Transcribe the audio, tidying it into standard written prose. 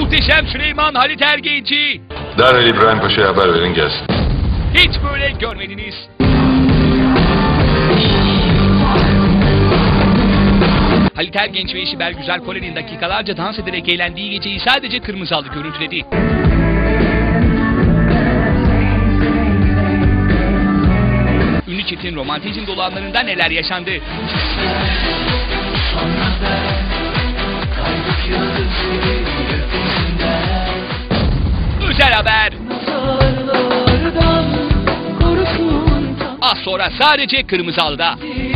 Muhteşem Süleyman Halit Ergenci. Derhal İbrahim Paşa'ya haber verin gelsin. Hiç böyle görmediniz. Halit Ergenç ve eşi Bergüzar Korel'in dakikalarca dans ederek eğlendiği geceyi sadece kırmızı halı görüntüledi. Ünlü çiftin romantizm dolu anlarında neler yaşandı? Özel haber. Az sonra sadece kırmızı halıda.